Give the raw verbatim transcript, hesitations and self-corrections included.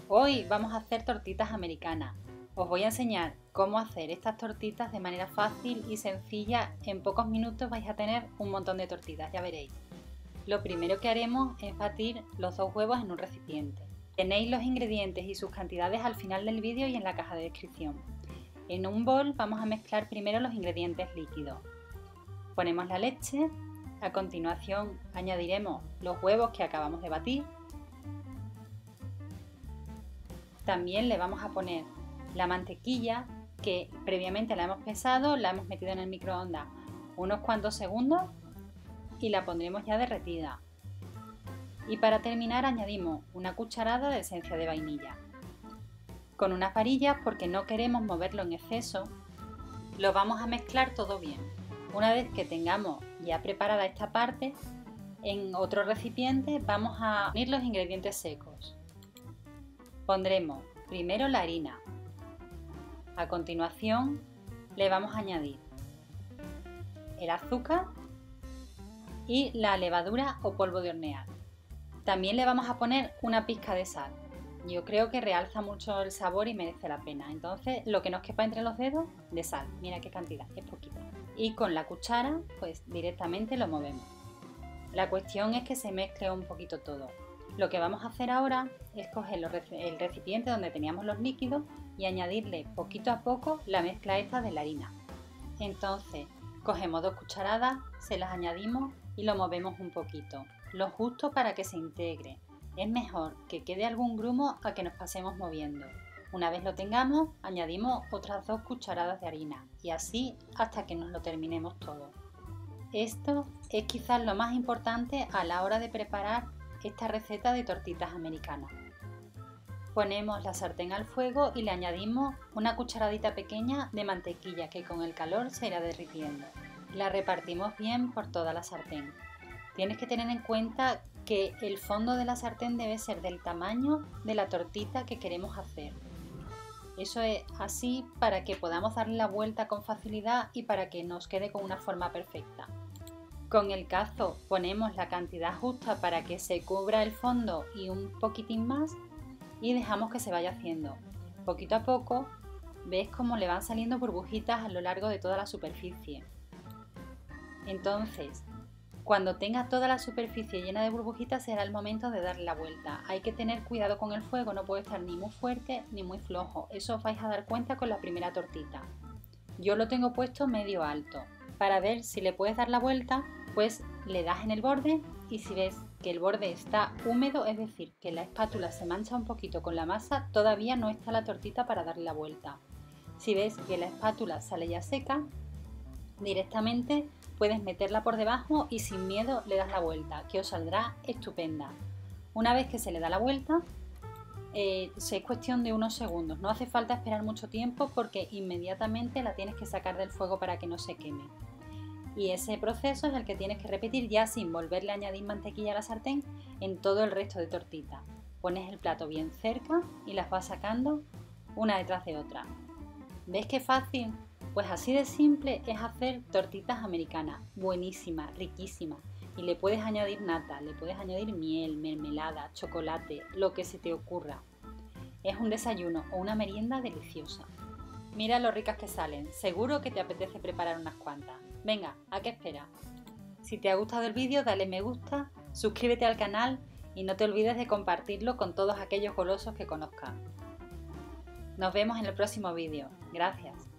Hoy vamos a hacer tortitas americanas. Os voy a enseñar cómo hacer estas tortitas de manera fácil y sencilla. En pocos minutos vais a tener un montón de tortitas, ya veréis. Lo primero que haremos es batir los dos huevos en un recipiente. Tenéis los ingredientes y sus cantidades al final del vídeo y en la caja de descripción. En un bol vamos a mezclar primero los ingredientes líquidos. Ponemos la leche, a continuación añadiremos los huevos que acabamos de batir. También le vamos a poner la mantequilla que previamente la hemos pesado, la hemos metido en el microondas unos cuantos segundos y la pondremos ya derretida. Y para terminar añadimos una cucharada de esencia de vainilla. Con unas varillas, porque no queremos moverlo en exceso, lo vamos a mezclar todo bien. Una vez que tengamos ya preparada esta parte, en otro recipiente vamos a unir los ingredientes secos. Pondremos primero la harina. A continuación le vamos a añadir el azúcar y la levadura o polvo de hornear. También le vamos a poner una pizca de sal. Yo creo que realza mucho el sabor y merece la pena. Entonces, lo que nos quepa entre los dedos de sal. Mira qué cantidad, es poquita. Y con la cuchara, pues directamente lo movemos. La cuestión es que se mezcle un poquito todo. Lo que vamos a hacer ahora es coger el recipiente donde teníamos los líquidos y añadirle poquito a poco la mezcla esta de la harina. Entonces, cogemos dos cucharadas, se las añadimos y lo movemos un poquito. Lo justo para que se integre. Es mejor que quede algún grumo a que nos pasemos moviendo. Una vez lo tengamos, añadimos otras dos cucharadas de harina y así hasta que nos lo terminemos todo. Esto es quizás lo más importante a la hora de preparar esta receta de tortitas americanas. Ponemos la sartén al fuego y le añadimos una cucharadita pequeña de mantequilla que con el calor se irá derritiendo. La repartimos bien por toda la sartén. Tienes que tener en cuenta que el fondo de la sartén debe ser del tamaño de la tortita que queremos hacer. Eso es así para que podamos darle la vuelta con facilidad y para que nos quede con una forma perfecta. Con el cazo ponemos la cantidad justa para que se cubra el fondo y un poquitín más y dejamos que se vaya haciendo. Poquito a poco ves cómo le van saliendo burbujitas a lo largo de toda la superficie. Entonces, cuando tenga toda la superficie llena de burbujitas será el momento de darle la vuelta. Hay que tener cuidado con el fuego, no puede estar ni muy fuerte ni muy flojo. Eso os vais a dar cuenta con la primera tortita. Yo lo tengo puesto medio alto. Para ver si le puedes dar la vuelta, pues le das en el borde y si ves que el borde está húmedo, es decir, que la espátula se mancha un poquito con la masa, todavía no está la tortita para darle la vuelta. Si ves que la espátula sale ya seca, directamente puedes meterla por debajo y sin miedo le das la vuelta, que os saldrá estupenda. Una vez que se le da la vuelta, eh, es cuestión de unos segundos. No hace falta esperar mucho tiempo porque inmediatamente la tienes que sacar del fuego para que no se queme. Y ese proceso es el que tienes que repetir ya sin volverle a añadir mantequilla a la sartén en todo el resto de tortitas. Pones el plato bien cerca y las vas sacando una detrás de otra. ¿Ves qué fácil? Pues así de simple es hacer tortitas americanas, buenísimas, riquísimas. Y le puedes añadir nata, le puedes añadir miel, mermelada, chocolate, lo que se te ocurra. Es un desayuno o una merienda deliciosa. Mira lo ricas que salen, seguro que te apetece preparar unas cuantas. Venga, ¿a qué esperas? Si te ha gustado el vídeo, dale me gusta, suscríbete al canal y no te olvides de compartirlo con todos aquellos golosos que conozcas. Nos vemos en el próximo vídeo. Gracias.